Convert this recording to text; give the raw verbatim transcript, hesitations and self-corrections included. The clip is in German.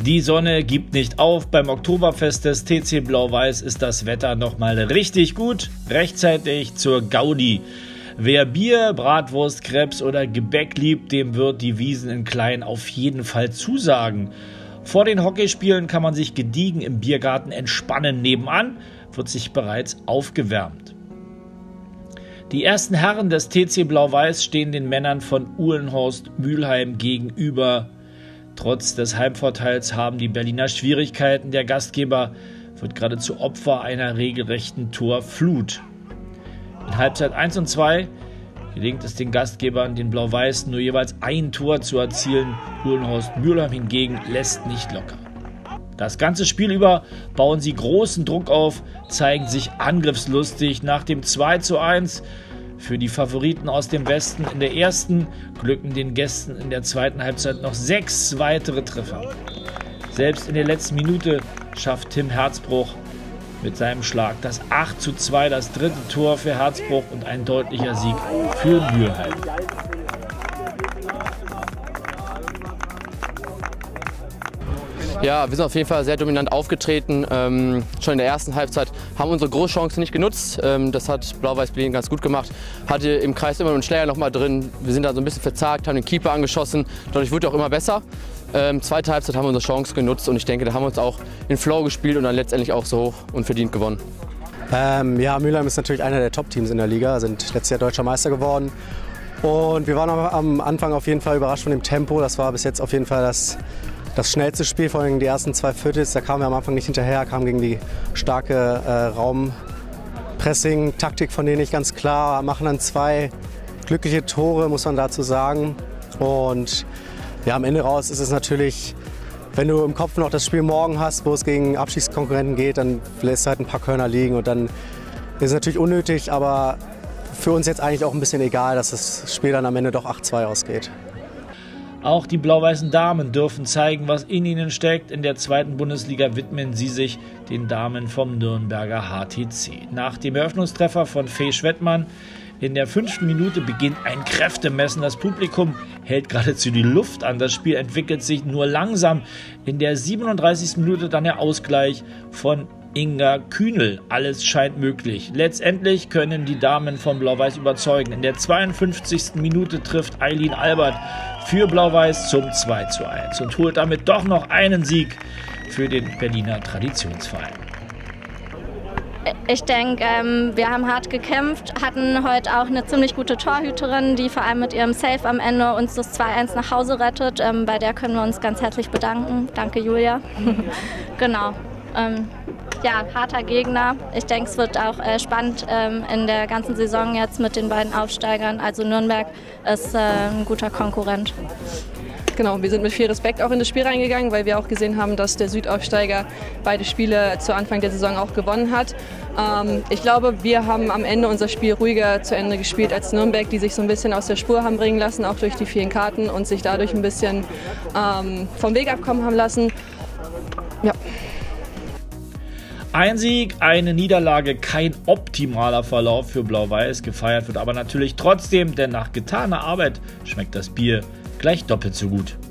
Die Sonne gibt nicht auf. Beim Oktoberfest des T C Blau-Weiß ist das Wetter nochmal richtig gut. Rechtzeitig zur Gaudi. Wer Bier, Bratwurst, Krebs oder Gebäck liebt, dem wird die Wiesn in Klein auf jeden Fall zusagen. Vor den Hockeyspielen kann man sich gediegen im Biergarten entspannen. Nebenan wird sich bereits aufgewärmt. Die ersten Herren des T C Blau-Weiß stehen den Männern von Uhlenhorst Mülheim gegenüber. Trotz des Heimvorteils haben die Berliner Schwierigkeiten. Der Gastgeber wird geradezu Opfer einer regelrechten Torflut. In Halbzeit eins und zwei gelingt es den Gastgebern, den Blau-Weißen, nur jeweils ein Tor zu erzielen. Uhlenhorst Mülheim hingegen lässt nicht locker. Das ganze Spiel über bauen sie großen Druck auf, zeigen sich angriffslustig. Nach dem zwei zu eins für die Favoriten aus dem Westen in der ersten glücken den Gästen in der zweiten Halbzeit noch sechs weitere Treffer. Selbst in der letzten Minute schafft Tim Herzbruch mit seinem Schlag das acht zu zwei, das dritte Tor für Herzbruch und ein deutlicher Sieg für Mülheim. Ja, wir sind auf jeden Fall sehr dominant aufgetreten. Ähm, schon in der ersten Halbzeit haben unsere Großchancen nicht genutzt. Ähm, das hat Blau-Weiß Berlin ganz gut gemacht. Hatte im Kreis immer einen Schläger noch mal drin. Wir sind da so ein bisschen verzagt, haben den Keeper angeschossen. Dadurch wurde auch immer besser. Ähm, zweite Halbzeit haben wir unsere Chance genutzt und ich denke, da haben wir uns auch in Flow gespielt und dann letztendlich auch so hoch und verdient gewonnen. Ähm, ja, Mülheim ist natürlich einer der Top-Teams in der Liga, sind letztes Jahr Deutscher Meister geworden. Und wir waren am Anfang auf jeden Fall überrascht von dem Tempo. Das war bis jetzt auf jeden Fall das Das schnellste Spiel, vor allem die ersten zwei Viertels, da kamen wir am Anfang nicht hinterher, kamen gegen die starke äh, Raumpressing-Taktik von denen nicht ganz klar, machen dann zwei glückliche Tore, muss man dazu sagen. Und ja, am Ende raus ist es natürlich, wenn du im Kopf noch das Spiel morgen hast, wo es gegen Abstiegskonkurrenten geht, dann lässt du halt ein paar Körner liegen und dann ist es natürlich unnötig, aber für uns jetzt eigentlich auch ein bisschen egal, dass das Spiel dann am Ende doch acht zwei ausgeht. Auch die blau-weißen Damen dürfen zeigen, was in ihnen steckt. In der zweiten Bundesliga widmen sie sich den Damen vom Nürnberger H T C. Nach dem Eröffnungstreffer von Fee Schwettmann in der fünften Minute beginnt ein Kräftemessen. Das Publikum hält geradezu die Luft an. Das Spiel entwickelt sich nur langsam. In der siebenunddreißigsten Minute dann der Ausgleich von Inga Kühnel. Alles scheint möglich. Letztendlich können die Damen von Blau-Weiß überzeugen. In der zweiundfünfzigsten Minute trifft Eileen Albert für Blau-Weiß zum zwei zu eins und holt damit doch noch einen Sieg für den Berliner Traditionsverein. Ich denke, ähm, wir haben hart gekämpft, hatten heute auch eine ziemlich gute Torhüterin, die vor allem mit ihrem Save am Ende uns das zwei eins nach Hause rettet. Ähm, bei der können wir uns ganz herzlich bedanken. Danke, Julia. Genau. Ähm, ja, harter Gegner. Ich denke, es wird auch äh, spannend ähm, in der ganzen Saison jetzt mit den beiden Aufsteigern. Also Nürnberg ist äh, ein guter Konkurrent. Genau, wir sind mit viel Respekt auch in das Spiel reingegangen, weil wir auch gesehen haben, dass der Südaufsteiger beide Spiele zu Anfang der Saison auch gewonnen hat. Ähm, ich glaube, wir haben am Ende unser Spiel ruhiger zu Ende gespielt als Nürnberg, die sich so ein bisschen aus der Spur haben bringen lassen, auch durch die vielen Karten und sich dadurch ein bisschen ähm, vom Weg abkommen haben lassen. Ja. Ein Sieg, eine Niederlage, kein optimaler Verlauf für Blau-Weiß. Gefeiert wird aber natürlich trotzdem, denn nach getaner Arbeit schmeckt das Bier gleich doppelt so gut.